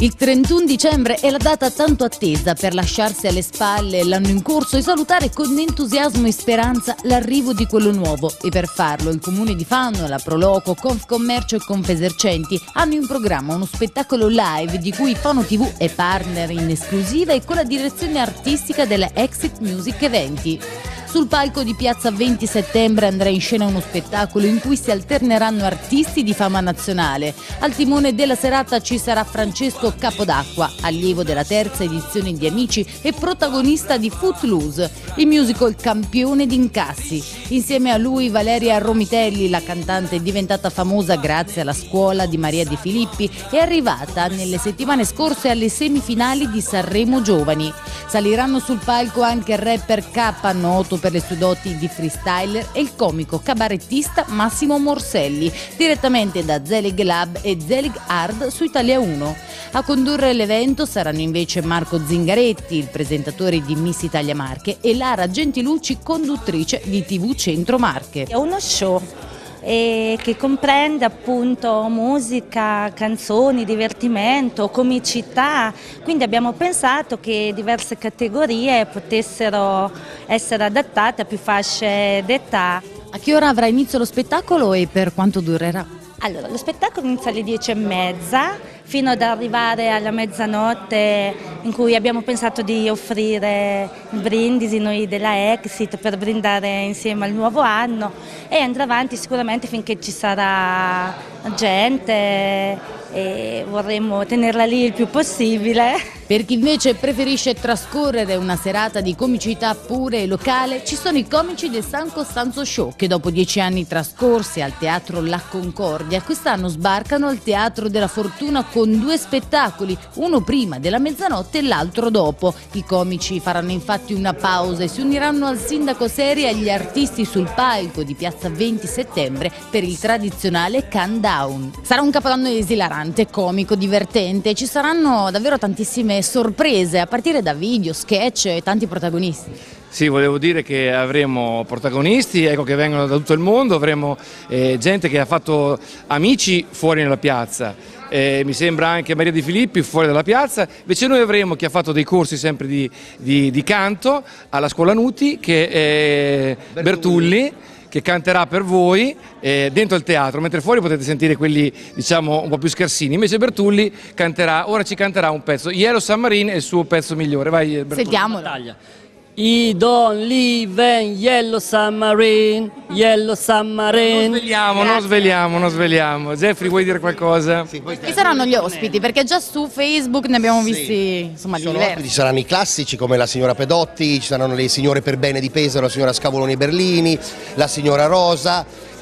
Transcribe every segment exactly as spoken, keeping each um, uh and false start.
Il trentuno dicembre è la data tanto attesa per lasciarsi alle spalle l'anno in corso e salutare con entusiasmo e speranza l'arrivo di quello nuovo. E per farlo il Comune di Fano, la Proloco, Confcommercio e Confesercenti hanno in programma uno spettacolo live di cui Fano tivù è partner in esclusiva e con la direzione artistica della Exit Music Eventi. Sul palco di piazza venti settembre andrà in scena uno spettacolo in cui si alterneranno artisti di fama nazionale. Al timone della serata ci sarà Francesco Capodacqua, allievo della terza edizione di Amici e protagonista di Footloose, il musical campione di incassi. Insieme a lui Valeria Romitelli, la cantante diventata famosa grazie alla scuola di Maria De Filippi, è arrivata nelle settimane scorse alle semifinali di Sanremo Giovani. Saliranno sul palco anche il rapper K, noto per le sue doti di freestyler, e il comico cabarettista Massimo Morselli, direttamente da Zelig Lab e Zelig Hard su Italia uno. A condurre l'evento saranno invece Marco Zingaretti, il presentatore di Miss Italia Marche, e Lara Gentilucci, conduttrice di tivù Centro Marche. È uno show e che comprende appunto musica, canzoni, divertimento, comicità, quindi abbiamo pensato che diverse categorie potessero essere adattate a più fasce d'età. A che ora avrà inizio lo spettacolo e per quanto durerà? Allora, lo spettacolo inizia alle dieci e mezza fino ad arrivare alla mezzanotte, in cui abbiamo pensato di offrire brindisi noi della Exit per brindare insieme al nuovo anno, e andrà avanti sicuramente finché ci sarà gente e vorremmo tenerla lì il più possibile. Per chi invece preferisce trascorrere una serata di comicità pure e locale, ci sono i comici del San Costanzo Show, che dopo dieci anni trascorsi al Teatro La Concordia quest'anno sbarcano al Teatro della Fortuna con due spettacoli, uno prima della mezzanotte e l'altro dopo. I comici faranno infatti una pausa e si uniranno al sindaco Seri e agli artisti sul palco di piazza venti settembre per il tradizionale countdown. Sarà un capodanno esilarante, comico, divertente, ci saranno davvero tantissime sorprese a partire da video, sketch e tanti protagonisti. Sì, volevo dire che avremo protagonisti, ecco, che vengono da tutto il mondo, avremo eh, gente che ha fatto Amici fuori nella piazza, eh, mi sembra anche Maria De Filippi fuori dalla piazza, invece noi avremo chi ha fatto dei corsi sempre di, di, di canto alla Scuola Nuti, che è Bertulli, Bertulli che canterà per voi eh, dentro il teatro, mentre fuori potete sentire quelli diciamo un po' più scarsini. Invece Bertulli canterà, ora ci canterà un pezzo, Yellow Submarine è il suo pezzo migliore. Vai Bertulli. Sentiamolo. I don't live in Yellow Submarine, Yellow Submarine. Non sveliamo, non sveliamo, non sveliamo. Jeffrey, vuoi dire qualcosa? Sì, chi saranno gli ospiti? Perché già su Facebook ne abbiamo visti, sì, insomma, di diversi. Ospiti, ci saranno i classici come la signora Pedotti, ci saranno le signore Perbene di Pesaro, la signora Scavoloni Berlini, la signora Rosa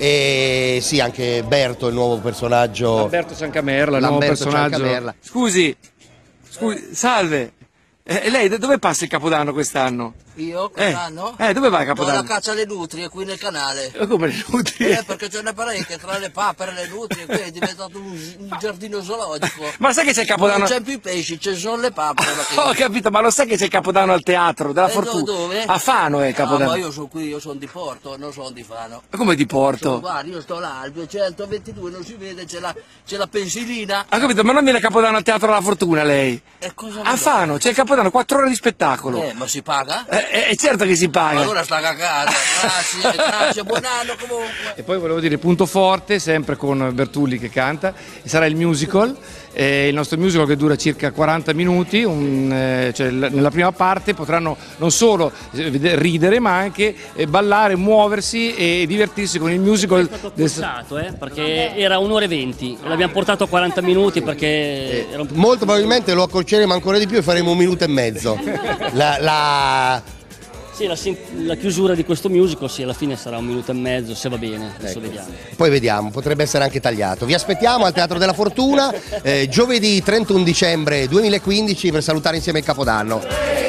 e sì, anche Berto, il nuovo personaggio. Alberto Ciancamerla, il nuovo personaggio. Ciancamerla. Scusi, scusi, salve. E lei dove passa il Capodanno quest'anno? Io quest'anno? Eh, eh, dove vai a Capodanno? Vado alla caccia alle nutrie qui nel canale. E come le nutrie? Eh, perché ce n'è parecchie, tra le papere e le nutrie, qui è diventato un, un giardino zoologico. Ma sai che c'è il Capodanno? Non c'è più i pesci, ci sono le papere. Ho capito, ma lo sai che c'è il Capodanno al Teatro della eh, Fortuna? Dove? A Fano è il Capodanno. No, ma io sono qui, io sono di Porto, non sono di Fano. Ma come di Porto? Sono, guarda, io sto là, al duecentoventidue, non si vede, c'è la, la pensilina. Ho capito, ma non viene il Capodanno al Teatro della Fortuna lei? E cosa a Fano, c'è il Capodanno, quattro ore di spettacolo. Eh, ma si paga? Eh, eh certo che si paga. Allora sta cagata, grazie, grazie, buon anno comunque. E poi volevo dire punto forte, sempre con Bertulli che canta, e sarà il musical, eh, il nostro musical che dura circa quaranta minuti, un, eh, cioè nella prima parte potranno non solo ridere ma anche eh, ballare, muoversi e divertirsi con il musical. È stato accorciato, eh, perché era un'ora e venti, l'abbiamo portato a quaranta minuti perché eh, era un... molto probabilmente lo accorceremo ancora di più e faremo un minuto e mezzo. la, la... Sì, la, la chiusura di questo musical sì, alla fine sarà un minuto e mezzo, se va bene, adesso ecco. vediamo. Poi vediamo, potrebbe essere anche tagliato. Vi aspettiamo al Teatro della Fortuna eh, giovedì trentuno dicembre duemilaquindici per salutare insieme il Capodanno.